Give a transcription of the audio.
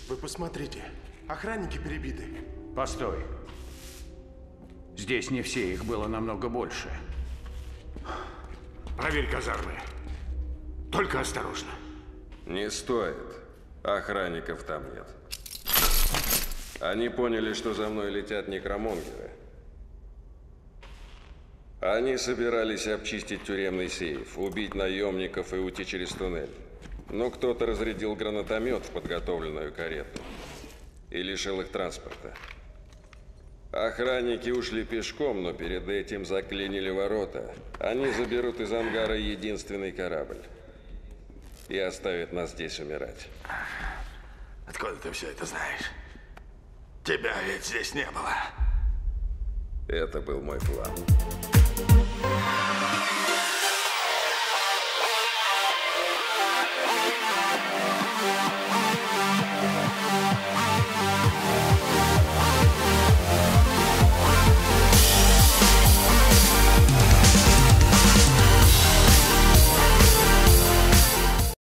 Вы посмотрите, охранники перебиты. Постой. Здесь не все, их было намного больше. Проверь казармы. Только осторожно. Не стоит. Охранников там нет. Они поняли, что за мной летят некромонгеры. Они собирались обчистить тюремный сейф, убить наемников и уйти через туннель. Но кто-то разрядил гранатомет в подготовленную карету и лишил их транспорта. Охранники ушли пешком, но перед этим заклинили ворота. Они заберут из ангара единственный корабль и оставят нас здесь умирать. Откуда ты все это знаешь? Тебя ведь здесь не было. Это был мой план.